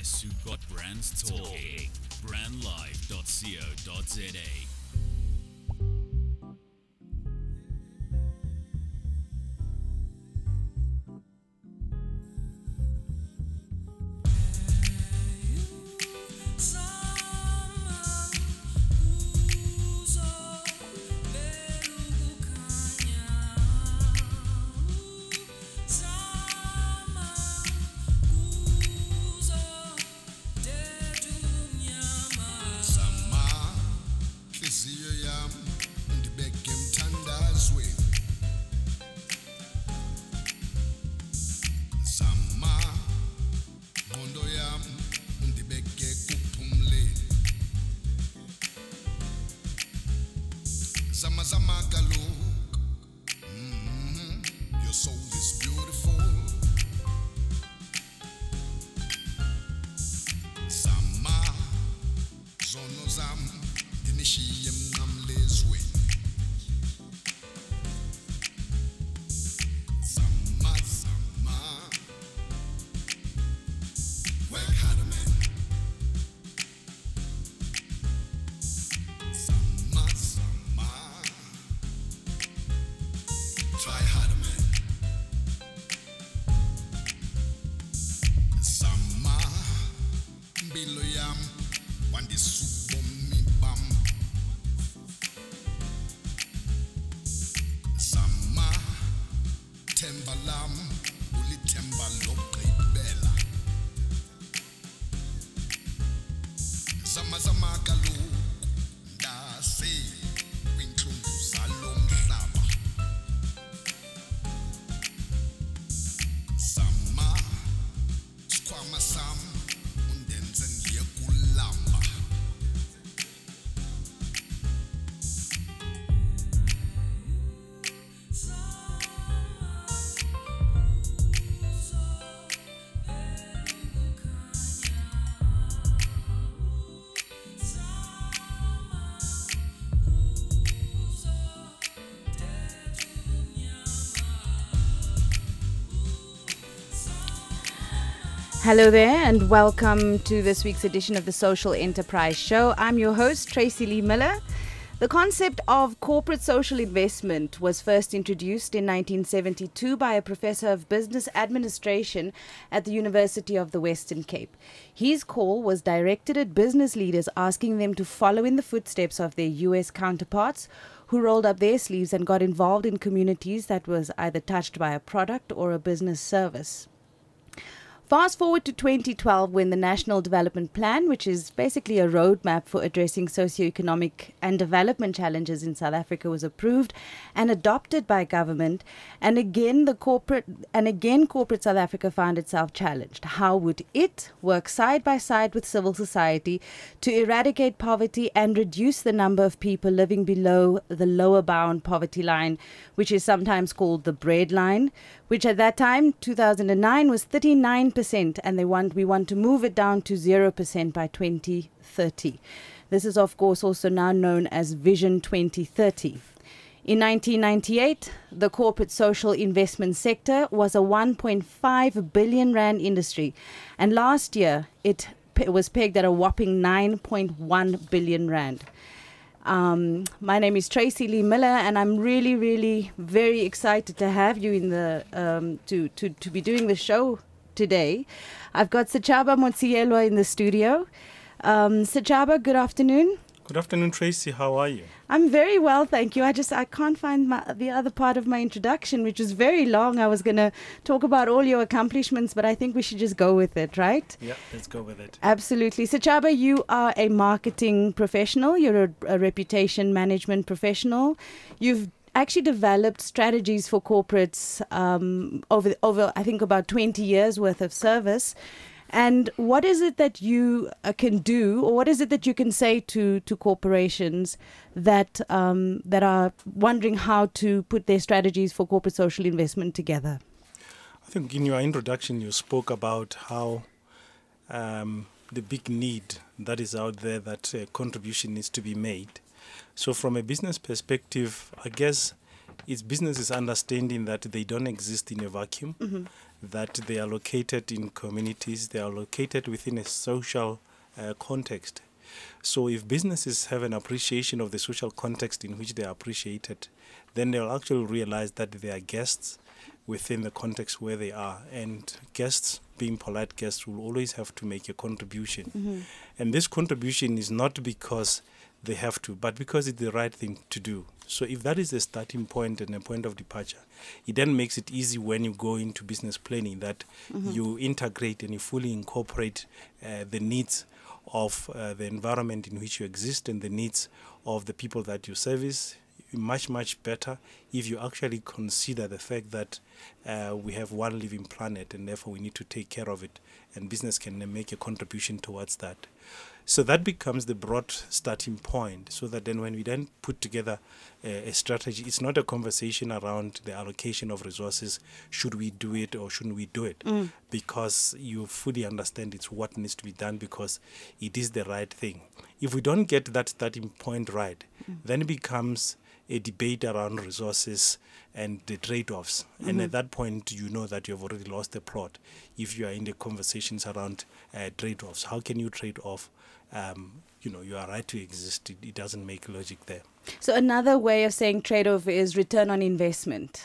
guess who got brands talking? Brandlife.co.za. Your soul is beautiful. Sama zono zam dinishiye mnamlezwe. Sama work harder, man. Sama try harder, man. Sama mbilo yam wandi subo mi bam. Sama tembalam uli tembalo bela. Sama kalu ndase kwinhlungu zalo mhlaba. Sama skwama sam undenze ngiyekulamba. Hello there, and welcome to this week's edition of the Social Enterprise Show. I'm your host, Tracy Lee Miller. The concept of corporate social investment was first introduced in 1972 by a professor of business administration at the University of the Western Cape. His call was directed at business leaders, asking them to follow in the footsteps of their US counterparts who rolled up their sleeves and got involved in communities that was either touched by a product or a business service. Fast forward to 2012, when the National Development Plan, which is basically a roadmap for addressing socioeconomic and development challenges in South Africa, was approved and adopted by government. And again, corporate South Africa found itself challenged. How would it work side by side with civil society to eradicate poverty and reduce the number of people living below the lower bound poverty line, which is sometimes called the bread line, which at that time, 2009, was 39%, and we want to move it down to 0% by 2030. This is, of course, also now known as Vision 2030. In 1998, the corporate social investment sector was a 1.5 billion rand industry, and last year it was pegged at a whopping 9.1 billion rand. My name is Tracy Lee Miller, and I'm really, really very excited to have you in the to be doing the show today. I've got Sechaba Motsielwa in the studio. Sechaba, good afternoon. Good afternoon, Tracy. How are you? I'm very well, thank you. I can't find the other part of my introduction, which was very long. I was going to talk about all your accomplishments, but I think we should just go with it, right? Yeah, let's go with it. Absolutely. Sechaba, you are a marketing professional. You're a reputation management professional. You've actually developed strategies for corporates over I think about 20 years worth of service. And what is it that you can do, or what is it that you can say to corporations that are wondering how to put their strategies for corporate social investment together? I think in your introduction you spoke about how the big need that is out there, that contribution needs to be made. So from a business perspective, I guess It's businesses understanding that they don't exist in a vacuum, that they are located in communities, they are located within a social context. So if businesses have an appreciation of the social context in which they are appreciated, then they'll actually realize that they are guests within the context where they are. And guests, being polite guests, will always have to make a contribution. And this contribution is not because they have to, but because it's the right thing to do. So if that is the starting point and a point of departure, it then makes it easy when you go into business planning that you integrate and you fully incorporate the needs of the environment in which you exist and the needs of the people that you service. Much, much better if you actually consider the fact that we have one living planet and therefore we need to take care of it, and business can make a contribution towards that. So that becomes the broad starting point, so that then when we then put together a strategy, it's not a conversation around the allocation of resources, should we do it or shouldn't we do it, because you fully understand it's what needs to be done because it is the right thing. If we don't get that starting point right, then it becomes a debate around resources and the trade-offs. And at that point, you know that you have already lost the plot if you are in the conversations around trade-offs. How can you trade off, you are right to exist? It doesn't make logic there. So another way of saying trade-off is return on investment,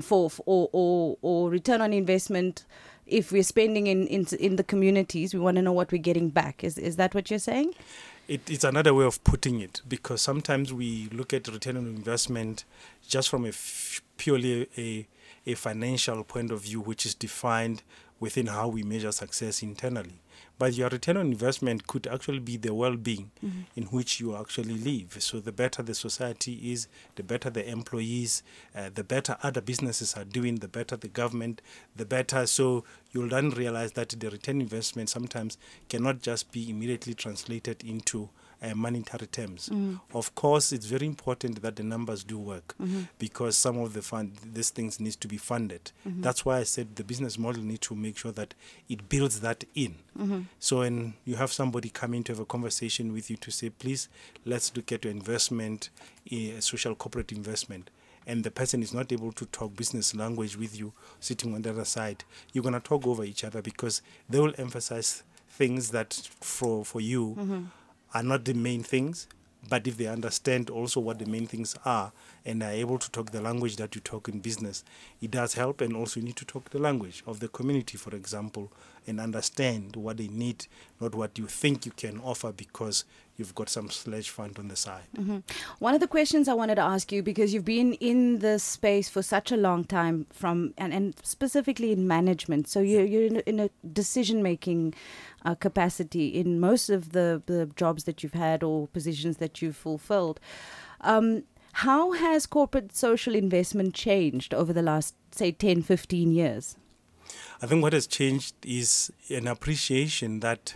or return on investment. If we're spending in the communities, we want to know what we're getting back. Is that what you're saying? It's another way of putting it, because sometimes we look at return on investment just from purely a financial point of view, which is defined within how we measure success internally. But your return on investment could actually be the well-being in which you actually live. So the better the society is, the better the employees, the better other businesses are doing, the better the government, the better. So you'll then realize that the return investment sometimes cannot just be immediately translated into monetary terms. Of course, it's very important that the numbers do work, because some of these things needs to be funded. That's why I said the business model needs to make sure that it builds that in. So when you have somebody coming to have a conversation with you to say, please, let's look at your investment, social corporate investment, and the person is not able to talk business language with you sitting on the other side, you're going to talk over each other, because they will emphasize things that for you are not the main things. But if they understand also what the main things are and are able to talk the language that you talk in business, it does help. And also you need to talk the language of the community, for example, and understand what they need, not what you think you can offer because you've got some slush fund on the side. One of the questions I wanted to ask you, because you've been in this space for such a long time, and specifically in management, so you're in a decision-making capacity in most of the jobs that you've had or positions that you've fulfilled. How has corporate social investment changed over the last, say, 10, 15 years? I think what has changed is an appreciation that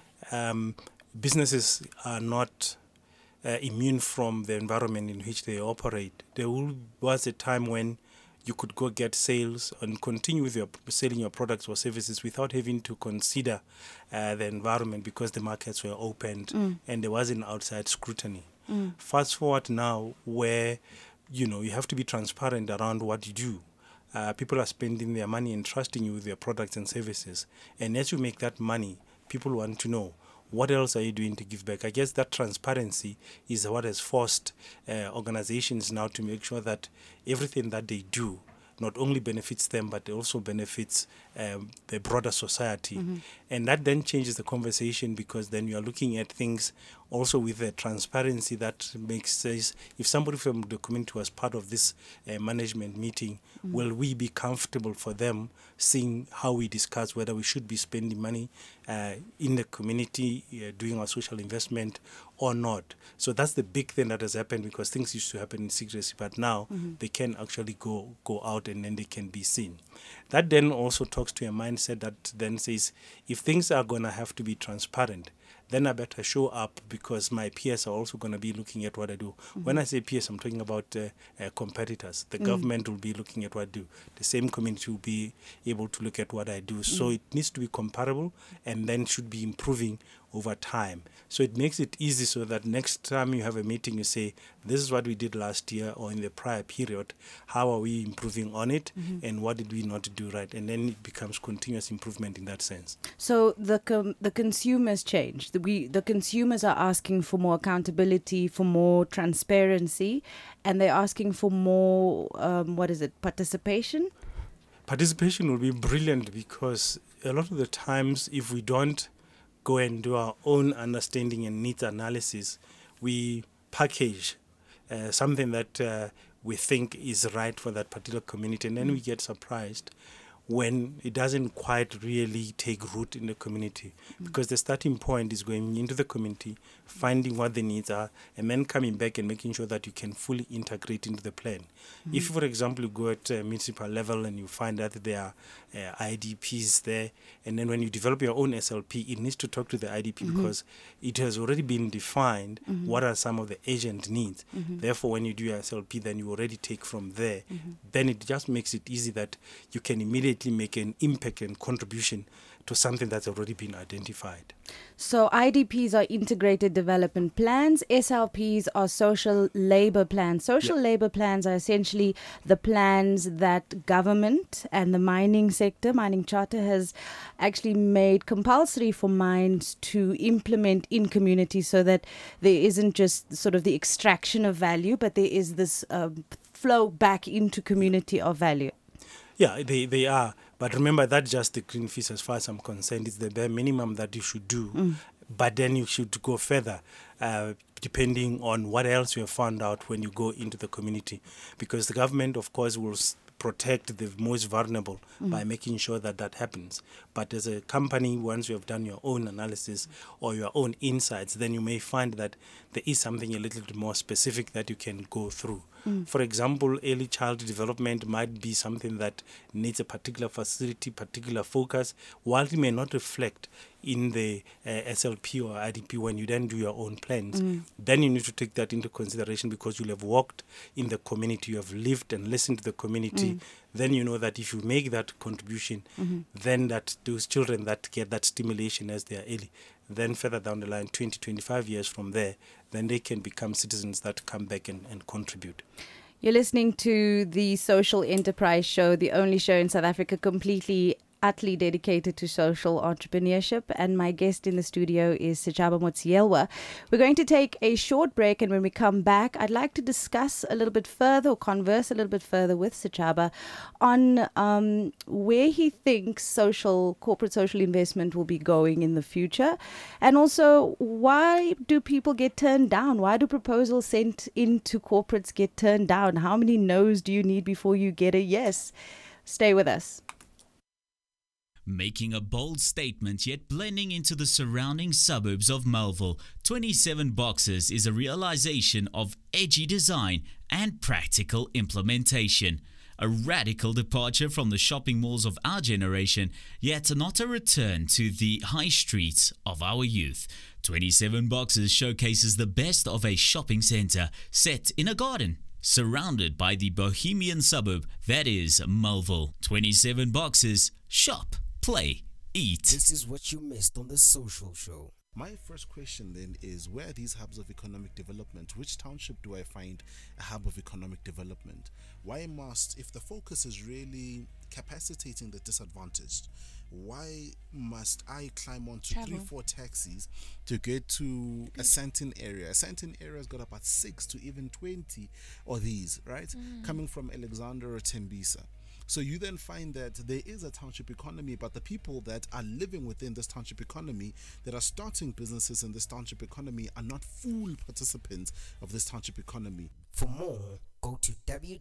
businesses are not immune from the environment in which they operate. There was a time when you could go get sales and continue with selling your products or services without having to consider the environment, because the markets were opened and there wasn't outside scrutiny. Fast forward now, where you have to be transparent around what you do. People are spending their money and trusting you with their products and services. And as you make that money, people want to know, what else are you doing to give back? I guess that transparency is what has forced organizations now to make sure that everything that they do not only benefits them, but it also benefits the broader society. And that then changes the conversation, because then you are looking at things also with a transparency that makes sense. If somebody from the community was part of this management meeting, will we be comfortable for them seeing how we discuss whether we should be spending money in the community, doing our social investment or not? So that's the big thing that has happened, because things used to happen in secrecy, but now they can actually go out and then they can be seen. That then also talks to a mindset that then says, if things are going to have to be transparent, then I better show up, because my peers are also going to be looking at what I do. When I say peers, I'm talking about competitors. The government will be looking at what I do. The same community will be able to look at what I do. So it needs to be comparable, and then should be improving over time. So it makes it easy so that next time you have a meeting, you say, this is what we did last year or in the prior period. How are we improving on it? And what did we not do right? And then it becomes continuous improvement in that sense. So the consumers change. The consumers are asking for more accountability, for more transparency, and they're asking for more, participation? Participation will be brilliant because a lot of the times if we don't go and do our own understanding and needs analysis, we package something that we think is right for that particular community, and then we get surprised when it doesn't quite really take root in the community, because the starting point is going into the community, finding what the needs are, and then coming back and making sure that you can fully integrate into the plan. If, for example, you go at municipal level and you find that there are IDPs there, and then when you develop your own SLP, it needs to talk to the IDP because it has already been defined what are some of the agent needs. Therefore, when you do your SLP, then you already take from there. Then it just makes it easy that you can immediately make an impact and contribution to something that's already been identified. So IDPs are integrated development plans, SLPs are social labor plans. Social labor plans are essentially the plans that government and the mining sector, Mining Charter, has actually made compulsory for mines to implement in communities so that there isn't just sort of the extraction of value, but there is this flow back into community of value. Yeah, they are. But remember, that's just the green fees as far as I'm concerned. It's the bare minimum that you should do. But then you should go further, depending on what else you have found out when you go into the community. Because the government, of course, will protect the most vulnerable by making sure that that happens. But as a company, once you have done your own analysis or your own insights, then you may find that there is something a little bit more specific that you can go through. For example, early child development might be something that needs a particular facility, particular focus, while it may not reflect in the SLP or IDP when you then do your own plans. Then you need to take that into consideration because you'll have walked in the community, you have lived and listened to the community. Then you know that if you make that contribution, then that those children that get that stimulation as they are early, then further down the line, 20, 25 years from there, then they can become citizens that come back and contribute. You're listening to the Social Enterprise Show, the only show in South Africa completely, utterly dedicated to social entrepreneurship. And my guest in the studio is Sechaba Motsielwa. We're going to take a short break, and when we come back, I'd like to discuss a little bit further or converse a little bit further with Sechaba on where he thinks corporate social investment will be going in the future. And also, why do people get turned down? Why do proposals sent into corporates get turned down? How many no's do you need before you get a yes? Stay with us. Making a bold statement yet blending into the surrounding suburbs of Melville, 27 Boxes is a realization of edgy design and practical implementation. A radical departure from the shopping malls of our generation, yet not a return to the high streets of our youth. 27 Boxes showcases the best of a shopping centre set in a garden, surrounded by the bohemian suburb that is Melville. 27 Boxes, shop, play, eat. This is what you missed on The Social Show. My first question then is, where are these hubs of economic development? Which township do I find a hub of economic development? Why must, if the focus is really capacitating the disadvantaged, why must I climb onto 3-4 taxis to get to a certain area? A certain area has got about 6 to even 20 of these, right? Coming from Alexander or Tembisa. So you then find that there is a township economy, but the people that are living within this township economy, that are starting businesses in this township economy, are not full participants of this township economy. For more, go to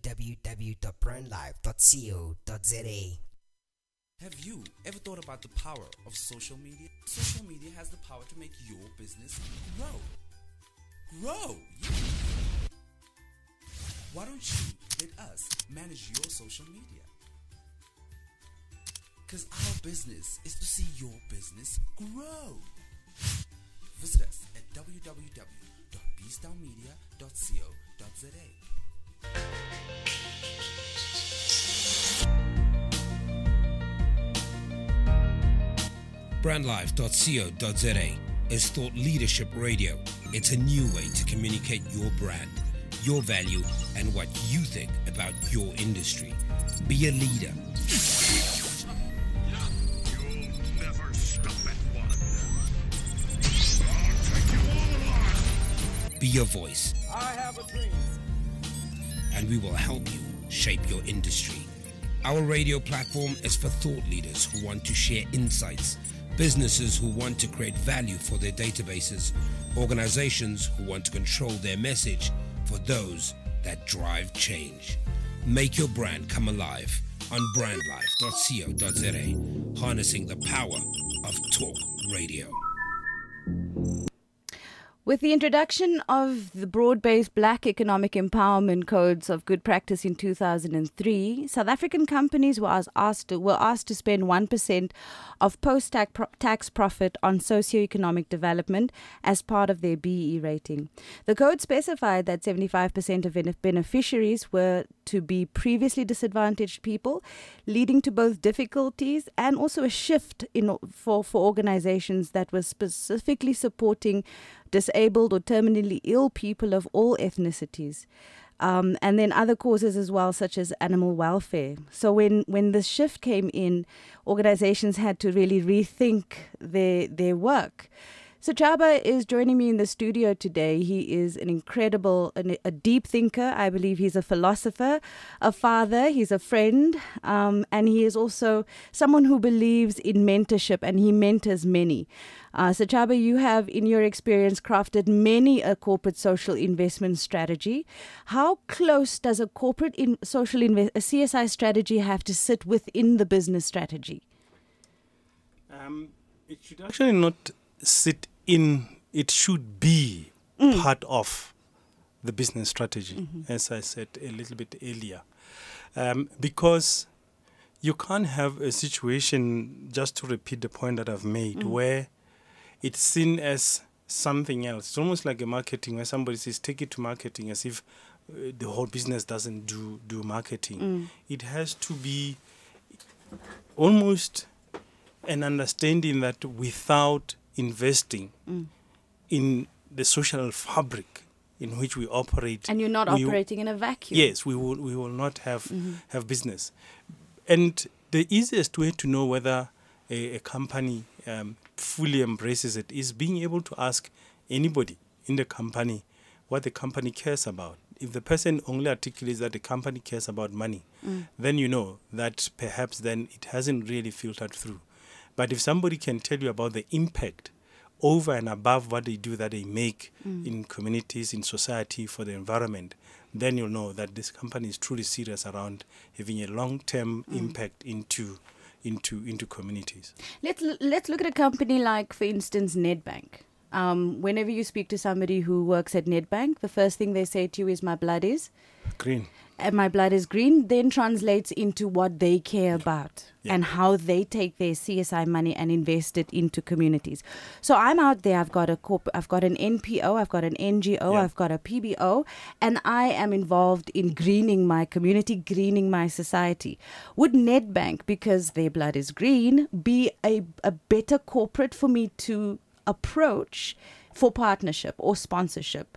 www.brandlife.co.za. Have you ever thought about the power of social media? Social media has the power to make your business grow. Grow! Yeah. Why don't you let us manage your social media? Because our business is to see your business grow. Visit us at www.bstownmedia.co.za. Brandlife.co.za, is Thought Leadership Radio. It's a new way to communicate your brand, your value, and what you think about your industry. Be a leader. You'll never stop at one. I'll take you all on. Be your voice. I have a dream. And we will help you shape your industry. Our radio platform is for thought leaders who want to share insights, businesses who want to create value for their databases, organizations who want to control their message, for those that drive change. Make your brand come alive on brandlife.co.za, harnessing the power of talk radio. With the introduction of the broad-based Black Economic Empowerment Codes of Good Practice in 2003, South African companies were asked to spend 1% of post-tax profit on socio-economic development as part of their BE rating. The code specified that 75% of beneficiaries were to be previously disadvantaged people, leading to both difficulties and also a shift for organizations that were specifically supporting disabled or terminally ill people of all ethnicities. And then other causes as well, such as animal welfare. So when the shift came in, organizations had to really rethink their work. So Chaba is joining me in the studio today. He is an incredible, a deep thinker. I believe he's a philosopher, a father, he's a friend, and he is also someone who believes in mentorship, and he mentors many. So Chaba, you have, in your experience, crafted many a corporate social investment strategy. How close does a corporate a CSI strategy have to sit within the business strategy? It should actually not sit in, it should be part of the business strategy, as I said a little bit earlier. Because you can't have a situation, just to repeat the point that I've made, where it's seen as something else. It's almost like a marketing, where somebody says, take it to marketing, as if the whole business doesn't do marketing. It has to be almost an understanding that without investing in the social fabric in which we operate, and you're not operating in a vacuum. Yes, we will not have business. And the easiest way to know whether a company fully embraces it is being able to ask anybody in the company what the company cares about. If the person only articulates that the company cares about money, then you know that perhaps then it hasn't really filtered through. But if somebody can tell you about the impact over and above what they do, that they make in communities, in society, for the environment, then you'll know that this company is truly serious around having a long-term impact into communities. Let's look at a company like, for instance, Nedbank. Whenever you speak to somebody who works at Nedbank, the first thing they say to you is, my blood is green. And my blood is green, then translates into what they care about and how they take their CSI money and invest it into communities. So I'm out there, I've got an NPO, I've got an NGO, I've got a PBO, and I am involved in greening my community, greening my society. Would Nedbank, because their blood is green, be a better corporate for me to approach for partnership or sponsorship?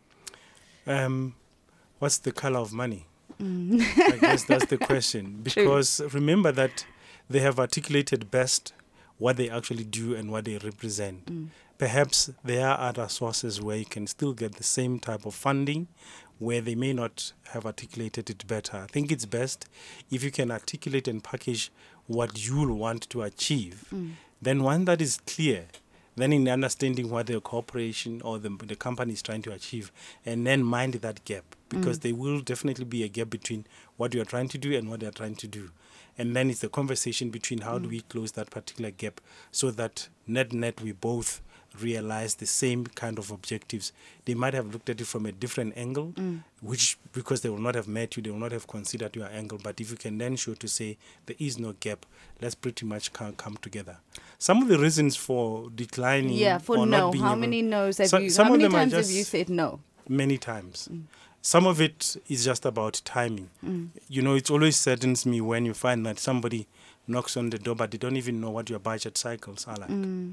What's the color of money? I guess that's the question. Because remember that they have articulated best what they actually do and what they represent. Perhaps there are other sources where you can still get the same type of funding, where they may not have articulated it better. I think it's best if you can articulate and package what you'll want to achieve. Then once that is clear, then in understanding what the corporation or the company is trying to achieve, and then mind that gap, because there will definitely be a gap between what you are trying to do and what they are trying to do. And then it's a conversation between how do we close that particular gap so that net we both realize the same kind of objectives. They might have looked at it from a different angle, which, because they will not have met you, they will not have considered your angle. But if you can then show to say there is no gap, let's pretty much come together. Some of the reasons for declining, for no. How many no's have you? How many times have you said no? Many times. Some of it is just about timing. You know, it always saddens me when you find that somebody knocks on the door, but they don't even know what your budget cycles are like.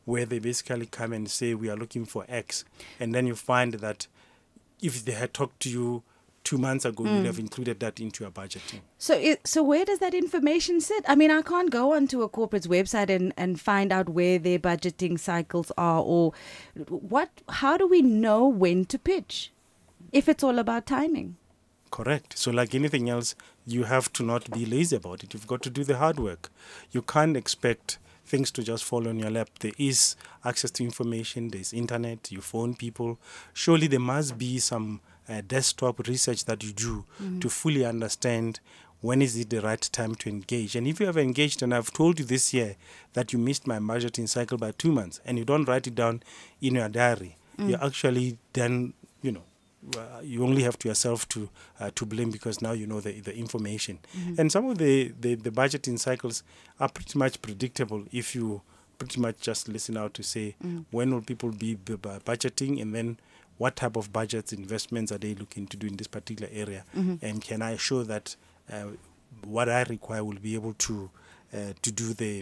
where they basically come and say, we are looking for X. And then you find that if they had talked to you 2 months ago, you would have included that into your budgeting. So where does that information sit? I mean, I can't go onto a corporate's website and find out where their budgeting cycles are, or how do we know when to pitch if it's all about timing? Correct. So like anything else, you have to not be lazy about it. You've got to do the hard work. You can't expect things to just fall on your lap. There is access to information. There's internet. You phone people. Surely there must be some desktop research that you do to fully understand when is it the right time to engage. And if you have engaged, and I've told you this year that you missed my budgeting cycle by 2 months, and you don't write it down in your diary, you actually then, you only have to yourself to blame, because now you know the information. And some of the budgeting cycles are pretty much predictable if you pretty much just listen out to say when will people be budgeting, and then what type of budgets, investments are they looking to do in this particular area, and can I show that what I require will be able to do the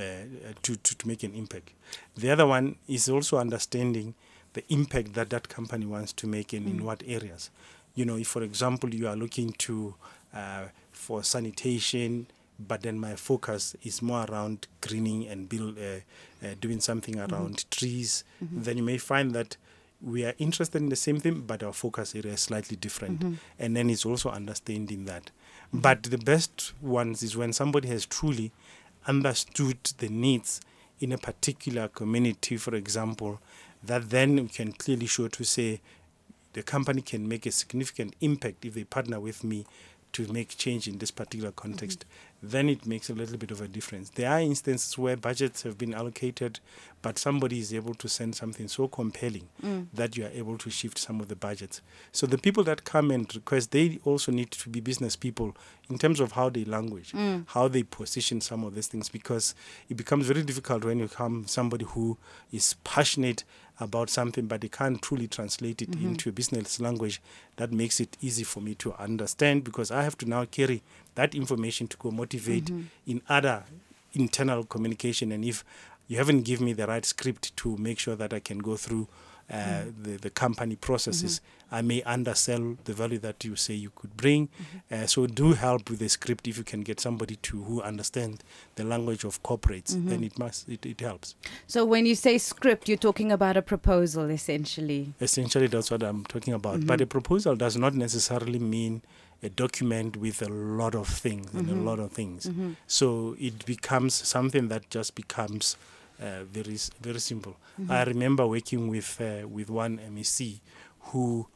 to make an impact. The other one is also understanding the impact that company wants to make and in what areas. If, for example, you are looking to for sanitation, but then my focus is more around greening and doing something around trees, then you may find that we are interested in the same thing, but our focus area is slightly different. And then it's also understanding that. But the best ones is when somebody has truly understood the needs in a particular community, for example, that then we can clearly show to say the company can make a significant impact if they partner with me to make change in this particular context. Then it makes a little bit of a difference. There are instances where budgets have been allocated, but somebody is able to send something so compelling that you are able to shift some of the budgets. So the people that come and request, they also need to be business people in terms of how they language, how they position some of these things, because it becomes very difficult when you come somebody who is passionate about something, but they can't truly translate it into a business language that makes it easy for me to understand, because I have to now carry that information to go motivate in other internal communication. And if you haven't given me the right script to make sure that I can go through the company processes, I may undersell the value that you say you could bring. So do help with the script. If you can get somebody who understands the language of corporates, then it helps. So when you say script, you're talking about a proposal, essentially. Essentially, that's what I'm talking about. But a proposal does not necessarily mean a document with a lot of things and a lot of things. So it becomes something that just becomes very, very simple. I remember working with one MEC who,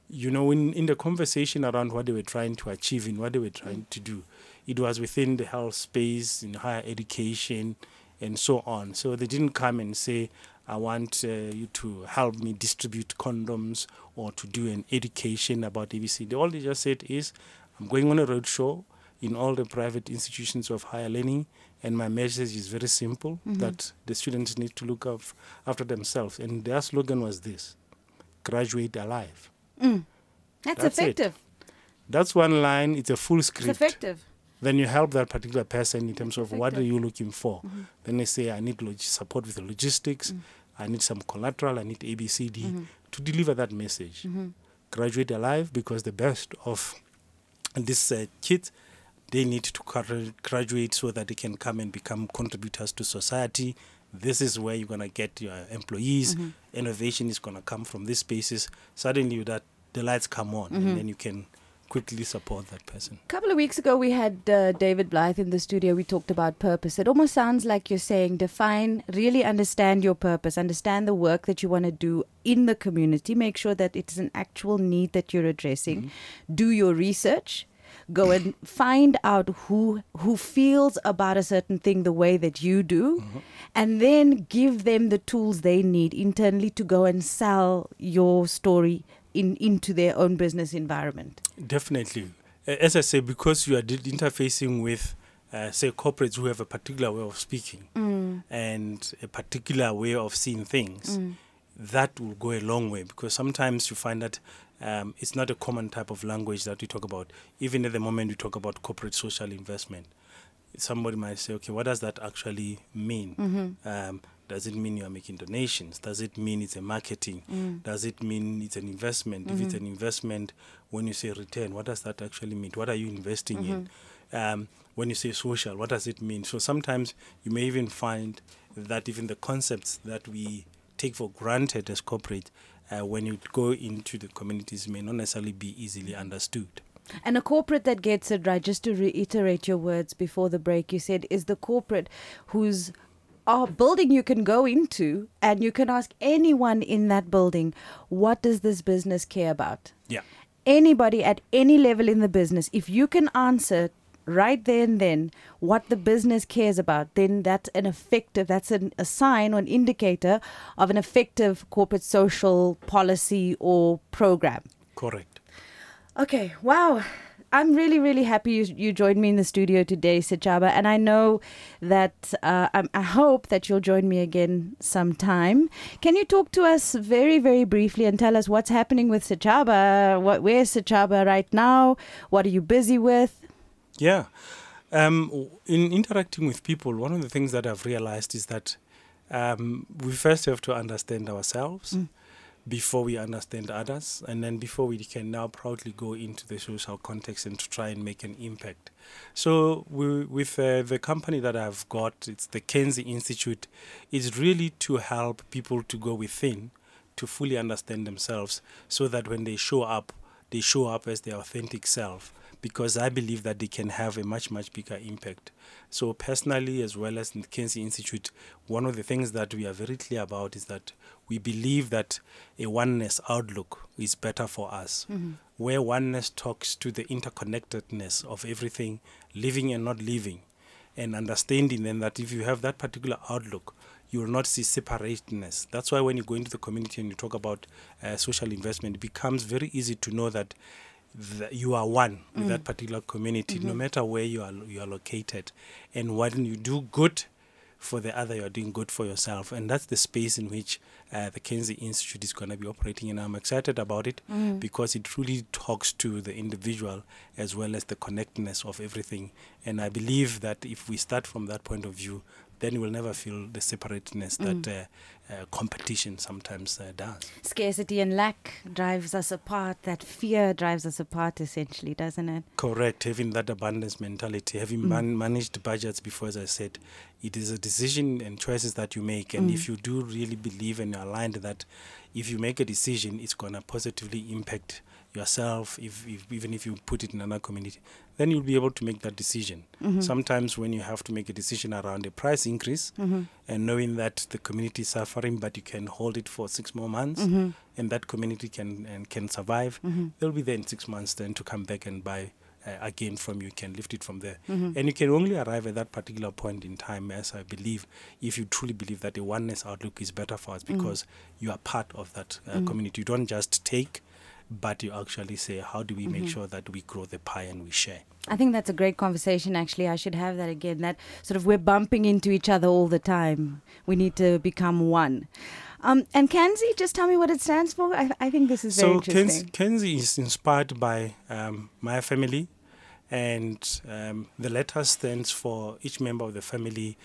in the conversation around what they were trying to achieve and what they were trying to do, it was within the health space, in higher education, and so on. So they didn't come and say, I want you to help me distribute condoms or to do an education about ABC. All they just said is, I'm going on a roadshow in all the private institutions of higher learning, and my message is very simple, that the students need to look after themselves. And their slogan was this: graduate alive. That's effective. That's one line. It's a full script. It's effective. Then you help that particular person in terms of what are you looking for. Then they say, I need support with the logistics. I need some collateral. I need ABCD to deliver that message. Graduate alive, because the best of this kids, they need to graduate so that they can come and become contributors to society. This is where you're going to get your employees. Innovation is going to come from these spaces. Suddenly that the lights come on, and then you can quickly support that person. A couple of weeks ago, we had David Blythe in the studio. We talked about purpose. It almost sounds like you're saying really understand your purpose, understand the work that you want to do in the community, make sure that it's an actual need that you're addressing, do your research, go and find out who feels about a certain thing the way that you do, and then give them the tools they need internally to go and sell your story into their own business environment. Definitely. As I say, because you are interfacing with, say, corporates who have a particular way of speaking and a particular way of seeing things, that will go a long way, because sometimes you find that it's not a common type of language that we talk about. Even at the moment we talk about corporate social investment, somebody might say, okay, what does that actually mean? Does it mean you are making donations? Does it mean it's a marketing? Does it mean it's an investment? If it's an investment, when you say return, what does that actually mean? What are you investing in? When you say social, what does it mean? So sometimes you may even find that even the concepts that we take for granted as corporate, when you go into the communities, may not necessarily be easily understood. And a corporate that gets it right, just to reiterate your words before the break, you said, is the corporate whose building you can go into and you can ask anyone in that building, what does this business care about? Yeah. Anybody at any level in the business, if you can answer right there and then what the business cares about, then that's a sign or an indicator of an effective corporate social policy or program. Correct. Okay, wow. I'm really, really happy you joined me in the studio today, Sechaba. And I know that I hope that you'll join me again sometime. Can you talk to us very, very briefly and tell us what's happening with Sechaba? Where's Sechaba right now? What are you busy with? Yeah. In interacting with people, one of the things that I've realized is that we first have to understand ourselves before we understand others, and then before we can now proudly go into the social context and to try and make an impact. So with the company that I've got, it's the Kenzie Institute, is really to help people to go within, to fully understand themselves, so that when they show up as their authentic self, because I believe that they can have a much, much bigger impact. So personally, as well as in the Kenzie Institute, one of the things that we are very clear about is that we believe that a oneness outlook is better for us, where oneness talks to the interconnectedness of everything, living and not living, and understanding then that if you have that particular outlook, you will not see separateness. That's why when you go into the community and you talk about social investment, it becomes very easy to know that you are one with that particular community, no matter where you are located. And when you do good for the other, you are doing good for yourself. And that's the space in which the Kenzie Institute is going to be operating. And I'm excited about it because it truly talks to the individual as well as the connectedness of everything. And I believe that if we start from that point of view, then you will never feel the separateness that competition sometimes does. Scarcity and lack drives us apart. That fear drives us apart, essentially, doesn't it? Correct. Having that abundance mentality, having managed budgets before, as I said, it is a decision and choices that you make. And if you do really believe and you're aligned that if you make a decision, it's going to positively impact yourself, even if you put it in another community, then you'll be able to make that decision. Sometimes when you have to make a decision around a price increase and knowing that the community is suffering, but you can hold it for 6 more months and that community can survive, they'll be there in 6 months then to come back and buy again from you, can lift it from there. And you can only arrive at that particular point in time, as I believe, if you truly believe that a oneness outlook is better for us because you are part of that community. You don't just take, but you actually say, how do we make sure that we grow the pie and we share? I think that's a great conversation, actually. I should have that again. That sort of we're bumping into each other all the time. We need to become one. And Kenzie, just tell me what it stands for. I think this is very interesting. So Kenzie is inspired by my family. And the letter stands for each member of the family,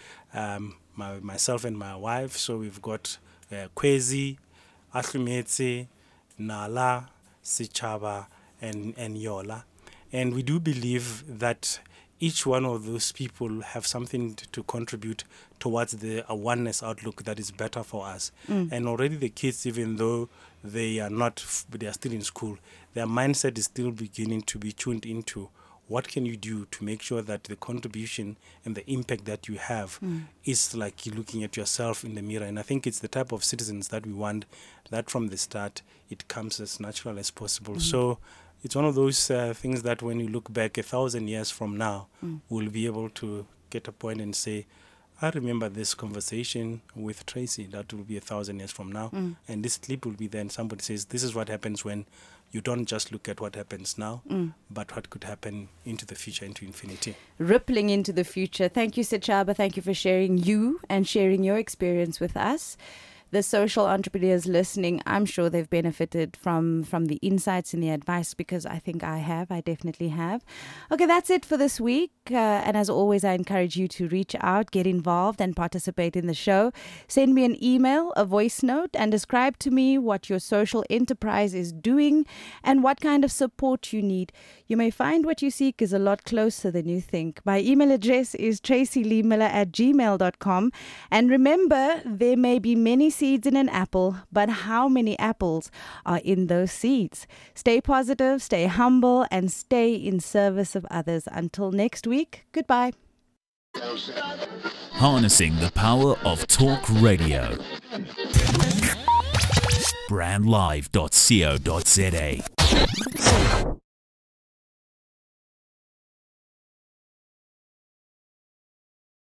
myself and my wife. So we've got Kwezi, Ahlumetse, Nala, Sechaba, and Yola. And we do believe that each one of those people have something to contribute towards the oneness outlook that is better for us. And already the kids, even though they are still in school, their mindset is still beginning to be tuned into what can you do to make sure that the contribution and the impact that you have is like you looking at yourself in the mirror. And I think it's the type of citizens that we want, that from the start it comes as natural as possible. So it's one of those things that when you look back 1,000 years from now, we'll be able to get a point and say, I remember this conversation with Tracy. That will be 1,000 years from now. And this clip will be then somebody says, this is what happens when you don't just look at what happens now, but what could happen into the future, into infinity. Rippling into the future. Thank you, Sechaba. Thank you for sharing you and sharing your experience with us. the social entrepreneurs listening, I'm sure they've benefited from the insights and the advice, because I think I definitely have. Okay, that's it for this week. And as always, I encourage you to reach out, get involved and participate in the show. Send me an email, a voice note, and describe to me what your social enterprise is doing and what kind of support you need. You may find what you seek is a lot closer than you think. My email address is tracyleemiller@gmail.com. And remember, there may be many seeds in an apple, but how many apples are in those seeds? Stay positive, stay humble, and stay in service of others. Until next week, goodbye. Harnessing the power of talk radio. Brandlive.co.za